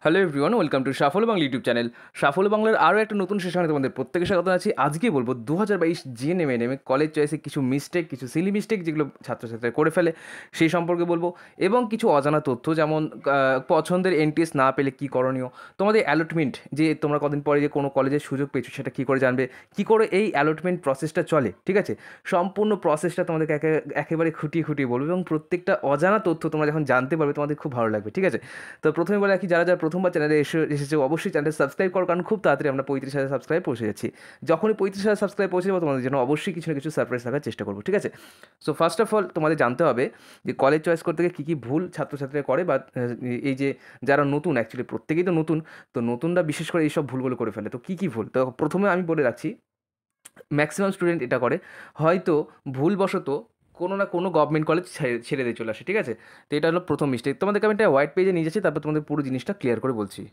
Hello everyone, welcome to সাফল্য Bangla YouTube channel. সাফল্য বাংলার আরও একটা নতুন সেশনে তোমাদের প্রত্যেকে স্বাগত আছি। আজকে বলবো 2022 জিএনএম এনএম কলেজ চয়েসে কিছু মিস্টেক, কিছু সিলি মিস্টেক যেগুলো ছাত্রছাত্রীরা করে ফেলে সেই সম্পর্কে বলবো, এবং কিছু অজানা তথ্য যেমন পছন্দের এনটিএস না পেলে কী করণীয়, তোমাদের অ্যালটমেন্ট যে তোমরা কদিন পরে যে কোনো কলেজের সুযোগ পেয়েছো সেটা কী করে জানবে, কী করে এই অ্যালটমেন্ট প্রসেসটা চলে, ঠিক আছে, সম্পূর্ণ প্রসেসটা তোমাদেরকে একেবারে খুঁটিয়ে খুঁটিয়ে বলবো, এবং প্রত্যেকটা অজানা তথ্য তোমরা যখন জানতে পারবে তোমাদের খুব ভালো লাগবে, ঠিক আছে। তো প্রথমে বলে রাখি, যারা প্রথমবার চ্যানেলে এসেছে অবশ্যই চ্যানেলটা সাবস্ক্রাইব করো, কারণ খুব তাড়াতাড়ি আমরা 35,000 সাবস্ক্রাইব পৌঁছে যাচ্ছি। যখনই 35,000 সাবস্ক্রাইব পৌঁছে যাবো তোমাদের জন্য অবশ্যই কিছু না কিছু সারপ্রাইজ থাকার চেষ্টা করবো, ঠিক আছে। সো ফার্স্ট অফ অল তোমাদের জানতে হবে যে কলেজ চয়েস করতে গিয়ে কী কী ভুল ছাত্রছাত্রীরা করে, বা এই যে যারা নতুন, অ্যাকচুয়ালি প্রত্যেকেই তো নতুন, তো নতুনরা বিশেষ করে এইসব ভুলগুলো করে ফেলে। তো কী কী ভুল, তো প্রথমে আমি বলে রাখছি, ম্যাক্সিমাম স্টুডেন্ট এটা করে, হয়তো ভুলবশত কোনো না কোনো গভর্নমেন্ট কলেজ ছেড়ে দিয়ে চলে আসে, ঠিক আছে। তো এটা হলো প্রথম মিস্টেক। তোমাদেরকে আমি একটা হোয়াইট পেজে নিয়ে যাচ্ছি, তারপর তোমাদের পুরো জিনিসটা ক্লিয়ার করে বলছি।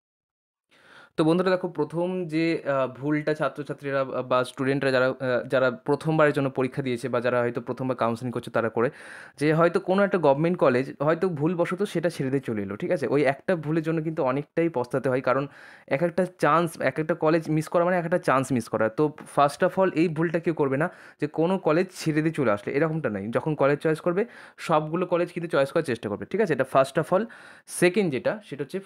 তো বন্ধুরা দেখো, প্রথম যে ভুলটা ছাত্রছাত্রীরা বা স্টুডেন্টরা যারা প্রথমবারের জন্য পরীক্ষা দিয়েছে, বা যারা হয়তো প্রথমবার কাউন্সেলিং করছে তারা করে, যে হয়তো কোনো একটা গভর্নমেন্ট কলেজ হয়তো ভুলবশত সেটা ছেড়ে দিয়ে চলে এলো, ঠিক আছে। ওই একটা ভুলের জন্য কিন্তু অনেকটাই পস্তাতে হয়, কারণ এক একটা কলেজ মিস করা মানে একটা চান্স মিস করা। তো ফার্স্ট অফ অল এই ভুলটা কেউ করবে না যে কোনো কলেজ ছেড়ে দিয়ে চলে আসলে, এরকমটা নয়। যখন কলেজ চয়েস করবে সবগুলো কলেজ কিন্তু চয়েস করার চেষ্টা করবে, ঠিক আছে, এটা ফার্স্ট অফ অল। সেকেন্ড যেটা, সেটা হচ্ছে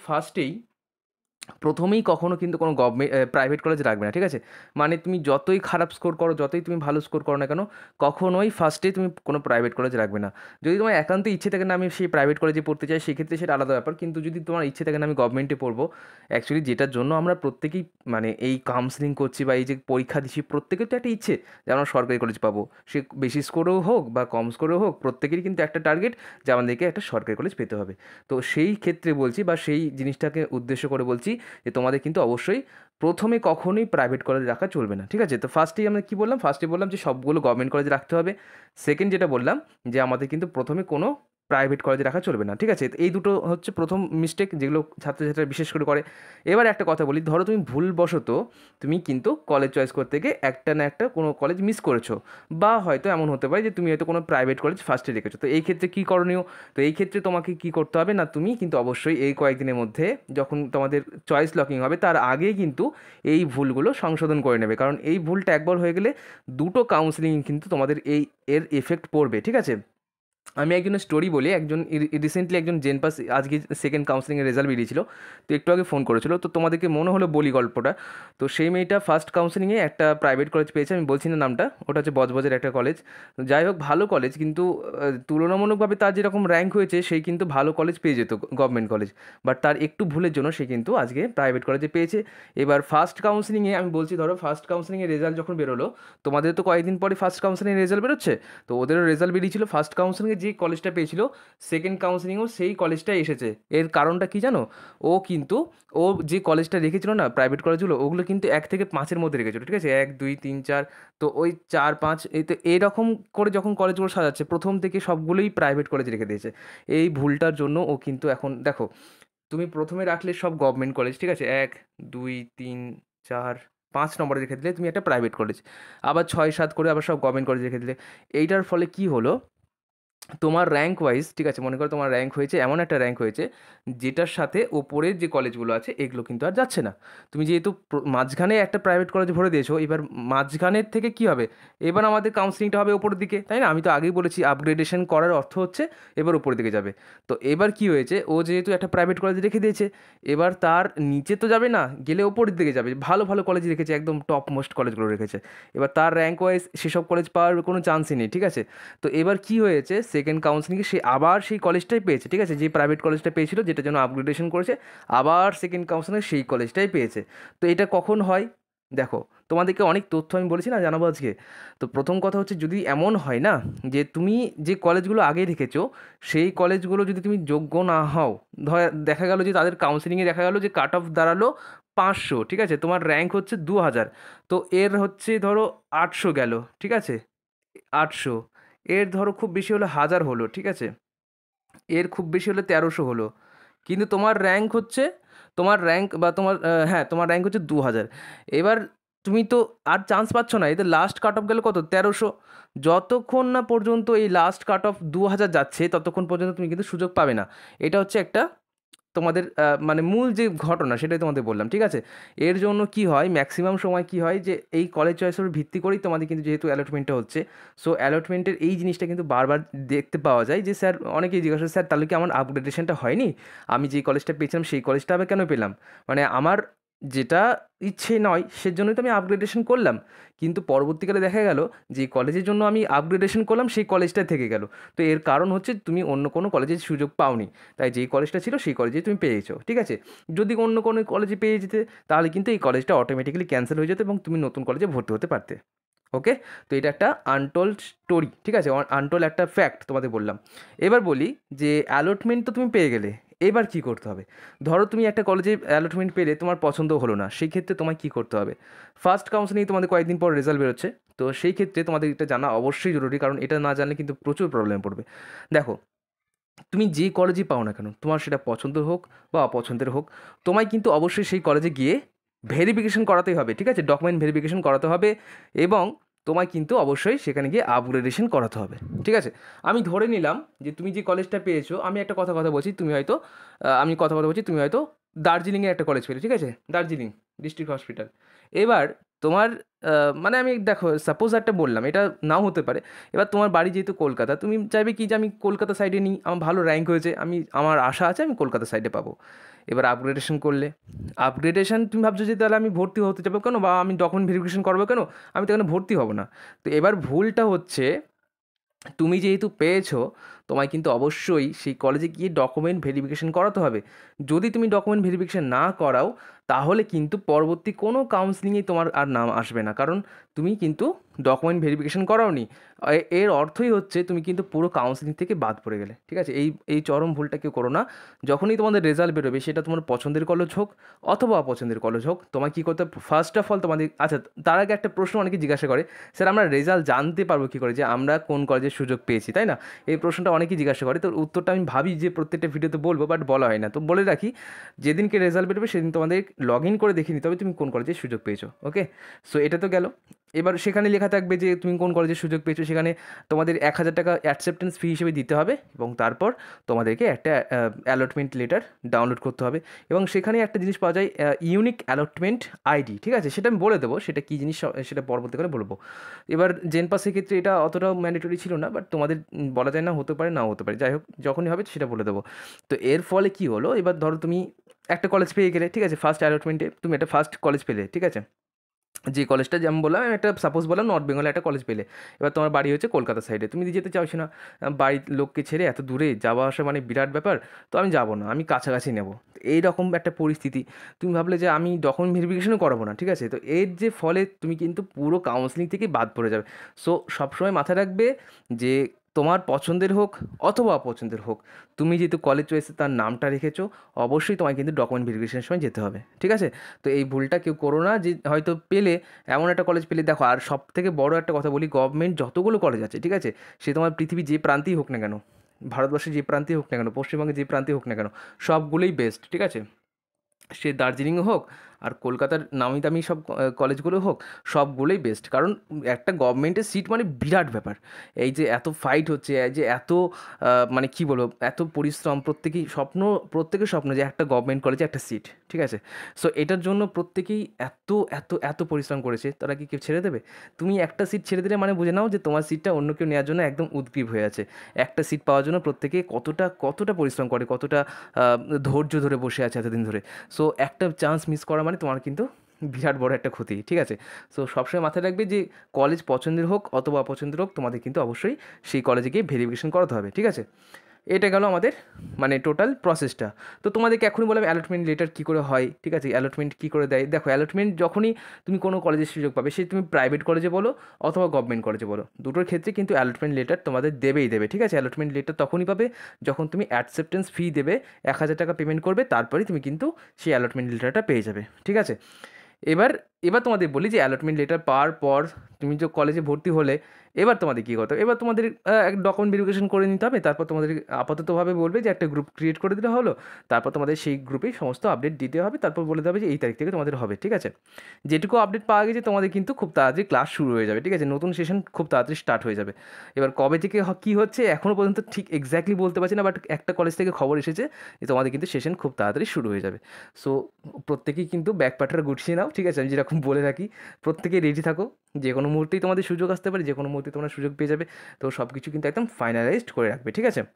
প্রথমেই কখনো কিন্তু কোনো প্রাইভেট কলেজ রাখবে না, ঠিক আছে। মানে তুমি যতই খারাপ স্কোর করো, যতই তুমি ভালো স্কোর করো না কেন, কখনোই ফার্স্টেই তুমি কোনো প্রাইভেট কলেজ রাখবে না। যদি তোমার একান্ত ইচ্ছে থাকে না আমি সেই প্রাইভেট কলেজে পড়তে চাই, সেক্ষেত্রে সেটা আলাদা ব্যাপার। কিন্তু যদি তোমার ইচ্ছে থাকে না আমি গভর্নমেন্টে পড়বো, অ্যাকচুয়ালি যেটার জন্য আমরা প্রত্যেকেই মানে এই কাউন্সেলিং করছি বা এই যে পরীক্ষা দিচ্ছি, প্রত্যেকের তো একটা ইচ্ছে যে আমরা সরকারি কলেজ পাবো, সে বেশি স্কোরেও হোক বা কম স্কোরেও হোক, প্রত্যেকেরই কিন্তু একটা টার্গেট যে আমাদেরকে একটা সরকারি কলেজ পেতে হবে। তো সেই ক্ষেত্রে বলছি, বা সেই জিনিসটাকে উদ্দেশ্য করে বলছি যে তোমাদের কিন্তু অবশ্যই প্রথমে কখনোই প্রাইভেট কলেজ রাখা চলবে না, ঠিক আছে। তো ফার্স্টেই আমরা কী বললাম, ফার্স্টে বললাম যে সবগুলো গভর্নমেন্ট কলেজ রাখতে হবে। সেকেন্ড যেটা বললাম যে আমাদের কিন্তু প্রথমে কোনো প্রাইভেট কলেজে রাখা চলবে না, ঠিক আছে। এই দুটো হচ্ছে প্রথম মিস্টেক যেগুলো ছাত্রছাত্রীরা বিশেষ করে করে। এবার একটা কথা বলি, ধরো তুমি ভুলবশত তুমি কিন্তু কলেজ চয়েস করতে গিয়ে একটা না একটা কোনো কলেজ মিস করেছো, বা হয়তো এমন হতে পারে যে তুমি হয়তো কোনো প্রাইভেট কলেজ ফার্স্টে রেখেছো। তো এই ক্ষেত্রে কী করণীয়, তো এই ক্ষেত্রে তোমাকে কী করতে হবে না, তুমি কিন্তু অবশ্যই এই কয়েকদিনের মধ্যে যখন তোমাদের চয়েস লকিং হবে তার আগেই কিন্তু এই ভুলগুলো সংশোধন করে নেবে, কারণ এই ভুলটা একবার হয়ে গেলে দুটো কাউন্সেলিং কিন্তু তোমাদের এর এফেক্ট পড়বে, ঠিক আছে। আমি একজনের স্টোরি বলি, রিসেন্টলি একজন জেন পাস আজকে সেকেন্ড কাউন্সেলিংয়ের রেজাল্ট বেরিয়েছিল, তো একটু আগে ফোন করেছিল, তো তোমাদেরকে মনে হলো বলি গল্পটা। তো সেই মেয়েটা ফার্স্ট কাউন্সেলিংয়ে একটা প্রাইভেট কলেজ পেয়েছে, আমি বলছি না নামটা, ওটা হচ্ছে বজবজের একটা কলেজ। যাই হোক, ভালো কলেজ, কিন্তু তুলনামূলকভাবে তার যেরকম র্যাঙ্ক হয়েছে সেই কিন্তু ভালো কলেজ পেয়ে যেত, গভর্নমেন্ট কলেজ, বাট তার একটু ভুলের জন্য সে কিন্তু আজকে প্রাইভেট কলেজে পেয়েছে। এবার ফার্স্ট কাউন্সেলিংয়ে আমি বলছি, ধরো ফার্স্ট কাউন্সেলিংয়ের রেজাল্ট যখন বেরোলো, তোমাদের তো কয়েকদিন পরে ফার্স্ট কাউন্সেলিংয়ের রেজাল্ট বেরোচ্ছে, তো ওদেরও রেজাল্ট বেরিয়েছিল, ফার্স্ট কাউন্সেলিংয়ে যে কলেজটা পেয়েছিল সেকেন্ড কাউন্সেলিংয়েও সেই কলেজটাই এসেছে। এর কারণটা কী জানো, ও যে কলেজটা রেখেছিল না প্রাইভেট কলেজগুলো, ওগুলো কিন্তু 1 থেকে 5-এর মধ্যে রেখেছিল, ঠিক আছে, 1 2 3 4, তো ওই 4 5 এই তো এরকম করে যখন কলেজগুলো সাজাচ্ছে প্রথম থেকে সবগুলোই প্রাইভেট কলেজ রেখে দিয়েছে। এই ভুলটার জন্য ও কিন্তু এখন দেখো, তুমি প্রথমে রাখলে সব গভর্নমেন্ট কলেজ, ঠিক আছে, 1 2 3 4 5 নম্বরে রেখে দিলে তুমি একটা প্রাইভেট কলেজ, আবার 6 7 করে আবার সব গভর্নমেন্ট কলেজ রেখে দিলে। এইটার ফলে কি হলো, তোমার র্যাঙ্ক ওয়াইজ, ঠিক আছে, মনে করো তোমার র্যাঙ্ক হয়েছে, এমন একটা র্যাঙ্ক হয়েছে যেটার সাথে ওপরের যে কলেজগুলো আছে এগুলো কিন্তু আর যাচ্ছে না। তুমি যেহেতু মাঝখানে একটা প্রাইভেট কলেজ ভরে দিয়েছো, এবার মাঝখানের থেকে কি হবে, এবার আমাদের কাউন্সিলিংটা হবে ওপরের দিকে, তাই না। আমি তো আগেই বলেছি আপগ্রেডেশন করার অর্থ হচ্ছে এবার ওপরের দিকে যাবে। তো এবার কি হয়েছে, ও যেহেতু একটা প্রাইভেট কলেজ রেখে দিয়েছে, এবার তার নিচে তো যাবে না, গেলে ওপরের দিকে যাবে, ভালো ভালো কলেজ রেখেছে, একদম টপ মোস্ট কলেজগুলো রেখেছে, এবার তার র্যাঙ্ক ওয়াইজ সেসব কলেজ পাওয়ার কোনো চান্সই নেই, ঠিক আছে। তো এবার কি হয়েছে, সেকেন্ড কাউন্সিলিংয়ে সে আবার সেই কলেজটাই পেয়েছে, ঠিক আছে, যে প্রাইভেট কলেজটা পেয়েছিল যেটার জন্য আপগ্রেডেশন করেছে, আবার সেকেন্ড কাউন্সিলিংয়ে সেই কলেজটাই পেয়েছে। তো এটা কখন হয়, দেখো তোমাদেরকে অনেক তথ্য আমি বলেছি না জানাবো আজকে। তো প্রথম কথা হচ্ছে, যদি এমন হয় না যে তুমি যে কলেজগুলো আগে রেখেছো সেই কলেজগুলো যদি তুমি যোগ্য না হও, দেখা গেল যে তাদের কাউন্সিলিংয়ে দেখা গেল যে কাট অফ দাঁড়ালো 500, ঠিক আছে, তোমার র্যাঙ্ক হচ্ছে 2000, তো এর হচ্ছে ধরো 800 গেল, ঠিক আছে, 800, এর ধরো খুব বেশি হলে 1000 হলো, ঠিক আছে, এর খুব বেশি হলে 1300 হলো, কিন্তু তোমার র্যাঙ্ক হচ্ছে, তোমার র্যাঙ্ক বা তোমার হ্যাঁ তোমার র্যাঙ্ক হচ্ছে 2000। এবার তুমি তো আর চান্স পাচ্ছ না, এতে লাস্ট কাট অফ গেল কত, 1300। যতক্ষণ না পর্যন্ত এই লাস্ট কাট অফ 2000 যাচ্ছে ততক্ষণ পর্যন্ত তুমি কিন্তু সুযোগ পাবে না। এটা হচ্ছে একটা তোমাদের মানে মূল যে ঘটনা সেটাই তোমাদের বললাম, ঠিক আছে। এর জন্য কি হয়, ম্যাক্সিমাম সময় কি হয় যে এই কলেজ চয়েসের উপর ভিত্তি করেই তোমাদের কিন্তু যেহেতু অ্যালটমেন্টটা হচ্ছে, সো অ্যালটমেন্টের এই জিনিসটা কিন্তু বারবার দেখতে পাওয়া যায় যে স্যার অনেকেই জিজ্ঞাসা করে, স্যার তাহলে কি আমার আপগ্রেডেশনটা হয়নি, আমি যেই কলেজটা পেয়েছিলাম সেই কলেজটা আবার কেন পেলাম, মানে আমার যেটা ইচ্ছে নয় সেজন্যই তো আমি আপগ্রেডেশন করলাম, কিন্তু পরবর্তীকালে দেখা গেল যে কলেজের জন্য আমি আপগ্রেডেশন করলাম সেই কলেজটা থেকে গেল। তো এর কারণ হচ্ছে তুমি অন্য কোনো কলেজের সুযোগ পাওনি, তাই যেই কলেজটা ছিল সেই কলেজেই তুমি পেয়েছো, ঠিক আছে। যদি অন্য কোনো কলেজে পেয়ে যেতে তাহলে কিন্তু এই কলেজটা অটোমেটিক্যালি ক্যান্সেল হয়ে যেত এবং তুমি নতুন কলেজে ভর্তি হতে পারতে। ওকে, তো এটা একটা আনটোল্ড স্টোরি, ঠিক আছে, আনটোল্ড একটা ফ্যাক্ট তোমাদের বললাম। এবার বলি যে অ্যালটমেন্ট তো তুমি পেয়ে গেলে, এবার কী করতে হবে। ধরো তুমি একটা কলেজে অ্যালটমেন্ট পেলে তোমার পছন্দ হলো না, সেই ক্ষেত্রে তোমায় কী করতে হবে। ফার্স্ট কাউন্সেলিং তোমাদের কয়েকদিন পর রেজাল্ট বেরোচ্ছে, তো সেই ক্ষেত্রে তোমাদের এটা জানা অবশ্যই জরুরি, কারণ এটা না জানলে কিন্তু প্রচুর প্রবলেম পড়বে। দেখো, তুমি যে কলেজই পাও না কেন, তোমার সেটা পছন্দের হোক বা অপছন্দের হোক, তোমায় কিন্তু অবশ্যই সেই কলেজে গিয়ে ভেরিফিকেশন করাতেই হবে, ঠিক আছে, ডকুমেন্ট ভেরিফিকেশন করাতে হবে, এবং তোমায় কিন্তু অবশ্যই সেখানে গিয়ে আপগ্রেডেশন করাতে হবে, ঠিক আছে। আমি ধরে নিলাম যে তুমি যে কলেজটা পেয়েছো, আমি একটা কথা বলছি, তুমি হয়তো আমি কথা বলছি, তুমি হয়তো দার্জিলিংয়ে একটা কলেজ পেলে, ঠিক আছে, দার্জিলিং ডিস্ট্রিক্ট হসপিটাল। এবার তোমার মানে আমি দেখো সাপোজ একটা বললাম, এটা নাও হতে পারে। এবার তোমার বাড়ি যেহেতু কলকাতা, তুমি চাইবে কি যে আমি কলকাতা সাইডে নিই, আমার ভালো র্যাঙ্ক হয়েছে, আমার আশা আছে আমি কলকাতা সাইডে পাবো। এবার আপগ্রেডেশন করলে, আপগ্রেডেশন তুমি ভাবছো যে তাহলে আমি ভর্তি হতে যাবো কেন, বা আমি ডকুমেন্ট ভেরিফিকেশন করবো কেন, আমি তো এখানে ভর্তি হব না। তো এবার ভুলটা হচ্ছে, তুমি যেহেতু পেয়েছো, তোমায় কিন্তু অবশ্যই সেই কলেজে গিয়ে ডকুমেন্ট ভেরিফিকেশন করাতে হবে। যদি তুমি ডকুমেন্ট ভেরিফিকেশন না করাও, তাহলে কিন্তু পরবর্তী কোনো কাউন্সেলিংয়ে তোমার আর নাম আসবে না, কারণ তুমি কিন্তু ডকুমেন্ট ভেরিফিকেশন করাওনি। এর অর্থই হচ্ছে তুমি কিন্তু পুরো কাউন্সেলিং থেকে বাদ পড়ে গেলে, ঠিক আছে। এই চরম ভুলটা কেউ করো না। যখনই তোমাদের রেজাল্ট বেরোবে, সেটা তোমার পছন্দের কলেজ হোক অথবা অপছন্দের কলেজ হোক, তোমায় কী করতে হবে, ফার্স্ট অফ অল তোমাদের, আচ্ছা তার আগে একটা প্রশ্ন অনেকে জিজ্ঞাসা করে, স্যার আমরা রেজাল্ট জানতে পারবো কী করে যে আমরা কোন কলেজের সুযোগ পেয়েছি, তাই না? এই প্রশ্নটা অনেকেই জিজ্ঞাসা করে, তো উত্তরটা আমি ভাবি যে প্রত্যেকটা ভিডিওতে বলবো, বাট বলা হয় না। তো বলে রাখি, যেদিনকে রেজাল্ট বেরোবে সেদিন তোমাদের লগ ইন করে দেখে নিতে হবে তুমি কোন কলেজের সুযোগ পেয়েছো। ওকে, সো এটা তো গেল। এবার সেখানে লেখা থাকবে যে তুমি কোন কলেজের সুযোগ পেয়েছো, সেখানে তোমাদের 1,000 টাকা অ্যাকসেপ্টেন্স ফি হিসেবে দিতে হবে, এবং তারপর তোমাদেরকে একটা অ্যালটমেন্ট লেটার ডাউনলোড করতে হবে, এবং সেখানে একটা জিনিস পাওয়া যায়, ইউনিক অ্যালটমেন্ট আইডি, ঠিক আছে। সেটা আমি বলে দেবো, সেটা কী জিনিস সেটা পরবর্তীকালে বলবো। এবার জেন পাসের ক্ষেত্রে এটা অতটাও ম্যান্ডেটরি ছিল না, বাট তোমাদের বলা যায় না, হতে পারে নাও হতে পারে, যাই হোক যখনই হবে সেটা বলে দেবো। তো এর ফলে কী হলো, এবার ধরো তুমি একটা কলেজ পেয়ে গেলে, ঠিক আছে, ফার্স্ট অ্যালটমেন্টে তুমি একটা ফার্স্ট কলেজ পেলে, ঠিক আছে, যে কলেজটা যেমন বললাম, আমি একটা সাপোজ বললাম নর্থ বেঙ্গলে একটা কলেজ পেলে। এবার তোমার বাড়ি হচ্ছে কলকাতা সাইডে, তুমি যেতে চাইছো না, বাড়ির লোককে ছেড়ে এত দূরে যাওয়া আসা মানে বিরাট ব্যাপার, তো আমি যাবো না, আমি কাছাকাছি নেবো। এইরকম একটা পরিস্থিতি, তুমি ভাবলে যে আমি ডকুমেন্ট ভেরিফিকেশনও করাবো না, ঠিক আছে। তো এর যে ফলে তুমি কিন্তু পুরো কাউন্সেলিং থেকে বাদ পড়ে যাবে। সো সবসময় মাথায় রাখবে যে তোমার পছন্দের হোক অথবা অপছন্দের হোক, তুমি যেহেতু কলেজ চয়েসে তার নামটা রেখেছো, অবশ্যই তোমায় কিন্তু ডকুমেন্ট ভেরিফিকেশনের সময় যেতে হবে, ঠিক আছে। তো এই ভুলটা কেউ করো না, যে হয়তো পেলে এমন একটা কলেজ পেলে, দেখো আর সব থেকে বড় একটা কথা বলি, গভর্নমেন্ট যতগুলো কলেজ আছে, ঠিক আছে, সে তোমার পৃথিবীর যে প্রান্তেই হোক না কেন, ভারতবর্ষের যে প্রান্তেই হোক না কেন, পশ্চিমবঙ্গের যে প্রান্তেই হোক না কেন, সবগুলোই বেস্ট, ঠিক আছে। সে দার্জিলিংয়ে হোক আর কলকাতার নামি দামি সব কলেজগুলো হোক, সবগুলোই বেস্ট, কারণ একটা গভর্নমেন্টের সিট মানে বিরাট ব্যাপার। এই যে এত ফাইট হচ্ছে, এই যে এত মানে কী বলবো, এত পরিশ্রম, প্রত্যেকের স্বপ্ন যে একটা গভর্নমেন্ট কলেজে একটা সিট, ঠিক আছে। সো এটার জন্য প্রত্যেকেই এত এত এত পরিশ্রম করেছে, তারা কি কেউ ছেড়ে দেবে? তুমি একটা সিট ছেড়ে দিলে মানে বুঝে নাও যে তোমার সিটটা অন্য কেউ নেওয়ার জন্য একদম উদগ্রীব হয়ে আছে। একটা সিট পাওয়ার জন্য প্রত্যেকে কতটা কতটা পরিশ্রম করে, কতটা ধৈর্য ধরে বসে আছে এতদিন ধরে। সো একটা চান্স মিস করা মানে তোমার কিন্তু বিরাট বড় একটা ক্ষতি, ঠিক আছে। সো সবসময় মাথায় রাখবে যে কলেজ পছন্দের হোক অথবা অপছন্দের হোক, তোমাদের কিন্তু অবশ্যই সেই কলেজে গিয়ে ভেরিফিকেশন করাতে হবে, ঠিক আছে। এটা গেল আমাদের মানে টোটাল প্রসেসটা। তো তোমাদেরকে এখনই বললাম অ্যালটমেন্ট লেটার কী করে হয়, ঠিক আছে, অ্যালটমেন্ট কী করে দেয়। দেখো, অ্যালটমেন্ট যখনই তুমি কোনো কলেজের সুযোগ পাবে, সে তুমি প্রাইভেট কলেজে বলো অথবা গভর্নমেন্ট কলেজে বলো, দুটোর ক্ষেত্রে কিন্তু অ্যালটমেন্ট লেটার তোমাদের দেবেই দেবে, ঠিক আছে। অ্যালটমেন্ট লেটার তখনই পাবে যখন তুমি অ্যাকসেপ্টেন্স ফি দেবে, 1,000 টাকা পেমেন্ট করবে, তারপরেই তুমি কিন্তু সেই অ্যালটমেন্ট লেটারটা পেয়ে যাবে, ঠিক আছে। এবার এবার তোমাদের বলি যে অ্যালটমেন্ট লেটার পাওয়ার পর তুমি যে কলেজে ভর্তি হলে, এবার তোমাদের কী করতে হবে, এবার তোমাদের এক ডকুমেন্ট ভেরিফিকেশন করে নিতে হবে, তারপর তোমাদের আপাততভাবে বলবে যে একটা গ্রুপ ক্রিয়েট করে দিলে হলো, তারপর তোমাদের সেই গ্রুপেই সমস্ত আপডেট দিতে হবে, তারপর বলে দেবে যে এই তারিখ থেকে তোমাদের হবে, ঠিক আছে। যেটুকু আপডেট পাওয়া গেছে তোমাদের কিন্তু খুব তাড়াতাড়ি ক্লাস শুরু হয়ে যাবে, ঠিক আছে, নতুন সেশন খুব তাড়াতাড়ি স্টার্ট হয়ে যাবে। এবার কবে থেকে কী হচ্ছে এখনও পর্যন্ত ঠিক এক্স্যাক্টলি বলতে পারছি না, বাট একটা কলেজ থেকে খবর এসেছে যে তোমাদের কিন্তু সেশন খুব তাড়াতাড়ি শুরু হয়ে যাবে। সো প্রত্যেকেই কিন্তু ব্যাগ প্যাটার গুছিয়ে নাও, ঠিক আছে, আমি যেরকম বলে রাখি প্রত্যেকেই রেডি থাকো, যে কোনো মুহূর্তেই তোমাদের সুযোগ আসতে পারে, যে কোনো মুহূর্তে তোমরা সুযোগ পেয়ে যাবে। তো সব কিছু কিন্তু একদম ফাইনালাইজড করে রাখবে, ঠিক আছে।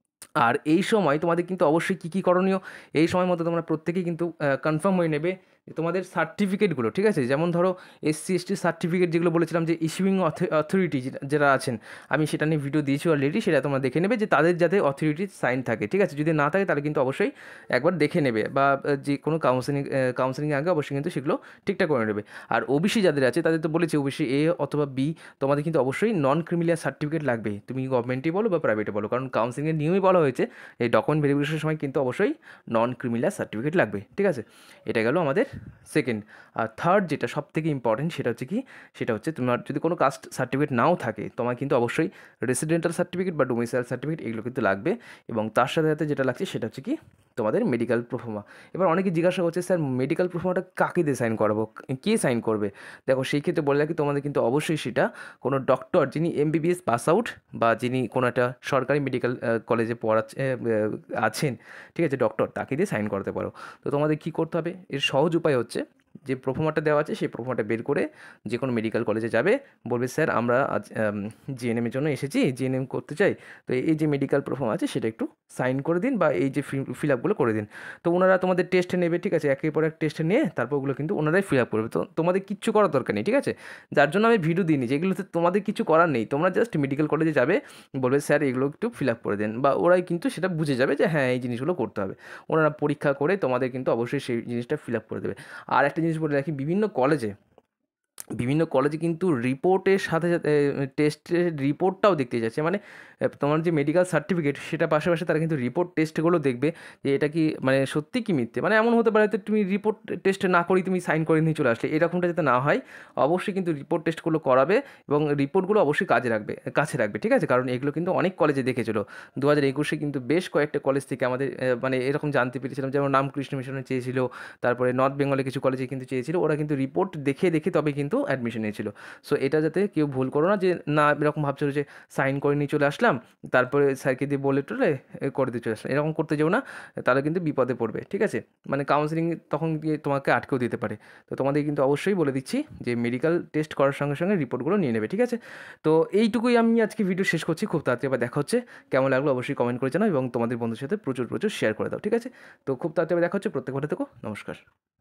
আর এই সময় তোমাদের কিন্তু অবশ্যই কী কী করণীয়, এই সময় মতো তোমরা প্রত্যেকেই কিন্তু কনফার্ম হয়ে নেবে যে তোমাদের সার্টিফিকেটগুলো, ঠিক আছে, যেমন ধরো এসসি এসটি সার্টিফিকেট যেগুলো বলেছিলাম যে ইস্যুইং অথরিটি যারা আছেন, আমি সেটা নিয়ে ভিডিও দিয়েছি অলরেডি, সেটা তোমরা দেখে নেবে যে তাদের যাতে অথরিটি সাইন থাকে, ঠিক আছে, যদি না থাকে তাহলে কিন্তু অবশ্যই একবার দেখে নেবে, বা যে কোনো কাউন্সেলিংয়ের আগে অবশ্যই কিন্তু সেগুলো ঠিকঠাক করে নেবে। আর ওবিসি যাদের আছে তাদের তো বলেছি ওবিসি এ অথবা বি, তোমাদের কিন্তু অবশ্যই নন ক্রিমিলিয়ার সার্টিফিকেট লাগবে, তুমি গভর্নমেন্টই বলো বা প্রাইভেটে বলো, কারণ কাউন্সেলিংয়ের নিয়মই বলা হয়েছে এই ডকুমেন্ট ভেরিফিকেশনের সময় কিন্তু অবশ্যই নন ক্রিমিলিয়ার সার্টিফিকেট লাগবে, ঠিক আছে। এটা গেল আমাদের সেকেন্ড। আর থার্ড যেটা সব থেকে ইম্পর্টেন্ট সেটা হচ্ছে কি, সেটা হচ্ছে তোমার যদি কোনো কাস্ট সার্টিফিকেট নাও থাকে তোমার কিন্তু অবশ্যই রেসিডেন্টাল সার্টিফিকেট বা ডোমিসাইল সার্টিফিকেট এগুলো কিন্তু লাগবে, এবং তার সাথে সাথে যেটা লাগছে সেটা হচ্ছে কি তোমাদের মেডিকেল প্রোফর্মা। এবার অনেকে জিজ্ঞাসা করছে স্যার মেডিকেল প্রোফর্মাটা কাকে দিয়ে সাইন করাবো, কে সাইন করবে? দেখো সেই ক্ষেত্রে বলে রাখি তোমাদের কিন্তু অবশ্যই সেটা কোনো ডক্টর যিনি এমবিবিএস পাস আউট বা যিনি কোনো একটা সরকারি মেডিকেল কলেজে পড়াচ্ছে আছেন, ঠিক আছে, ডক্টর, তাকে দিয়ে সাইন করাতে পারো। তো তোমাদের কী করতে হবে, এর সহজ উপায় হচ্ছে যে প্রোফর্মাটা দেওয়া আছে সেই প্রোফর্মাটা বের করে যে কোনো মেডিকেল কলেজে যাবে, বলবে স্যার আমরা আজ জিএনএমের জন্য এসেছি, জিএনএম করতে চাই, তো এই যে মেডিকেল প্রোফর্মা আছে সেটা একটু সাইন করে দিন বা এই যে ফিল আপগুলো করে দিন। তো ওনারা তোমাদের টেস্ট নেবে, ঠিক আছে, একের পর এক টেস্ট নিয়ে তারপর ওগুলো কিন্তু ওনারাই ফিল আপ করবে, তো তোমাদের কিচ্ছু করার দরকার নেই, ঠিক আছে। যার জন্য আমি ভিডিও দিইনি, যেগুলোতে তোমাদের কিছু করার নেই, তোমরা জাস্ট মেডিকেল কলেজে যাবে, বলবে স্যার এগুলো একটু ফিল আপ করে দেন, বা ওরাই কিন্তু সেটা বুঝে যাবে যে হ্যাঁ এই জিনিসগুলো করতে হবে, ওনারা পরীক্ষা করে তোমাদের কিন্তু অবশ্যই সেই জিনিসটা ফিল আপ করে দেবে। আর একটা জিনিস বলে রাখি, বিভিন্ন কলেজে কিন্তু রিপোর্টের সাথে সাথে টেস্টের রিপোর্টটাও দেখতে যাচ্ছে, মানে তোমার যে মেডিকেল সার্টিফিকেট সেটা পাশাপাশি তারা কিন্তু রিপোর্ট টেস্টগুলো দেখবে যে এটা কি মানে সত্যি কি মিথ্যে, মানে এমন হতে পারে তো তুমি রিপোর্ট টেস্ট না করেই তুমি সাইন করে নিয়ে চলে আসলে, এরকমটা যাতে না হয় অবশ্যই কিন্তু রিপোর্ট টেস্টগুলো করাবে, এবং রিপোর্টগুলো অবশ্যই কাছে রাখবে, ঠিক আছে, কারণ এগুলো কিন্তু অনেক কলেজে দেখেছিল 2021-এ কিন্তু বেশ কয়েকটা কলেজ থেকে আমাদের মানে এরকম জানতে পেরেছিলাম, যেমন রামকৃষ্ণ মিশনে চেয়েছিল, তারপরে নর্থ বেঙ্গলে কিছু কলেজে কিন্তু চেয়েছিল, ওরা কিন্তু রিপোর্ট দেখে তবে কিন্তু অ্যাডমিশন নিয়েছিল। সো এটা যাতে কেউ ভুল করো না, যে না এরকম ভাবছিল যে সাইন করে নিয়ে চলে আসলাম তারপরে স্যারকে দিয়ে বলে টলে করে দিয়ে চলে আসলাম, এরকম করতে যাও না, তাহলে কিন্তু বিপদে পড়বে, ঠিক আছে, মানে কাউন্সেলিং তখন গিয়ে তোমাকে আটকেও দিতে পারে। তো তোমাদের কিন্তু অবশ্যই বলে দিচ্ছি যে মেডিকেল টেস্ট করার সঙ্গে সঙ্গে রিপোর্টগুলো নিয়ে নেবে, ঠিক আছে। তো এইটুকুই আমি আজকে ভিডিও শেষ করছি, খুব তাড়াতাড়ি আবার দেখা হচ্ছে, কেমন লাগলো অবশ্যই কমেন্ট করে জানাও, এবং তোমাদের বন্ধুর সাথে প্রচুর শেয়ার করে দাও, ঠিক আছে। তো খুব তাড়াতাড়ি দেখা হচ্ছে, প্রত্যেক ভালো থেকো, নমস্কার।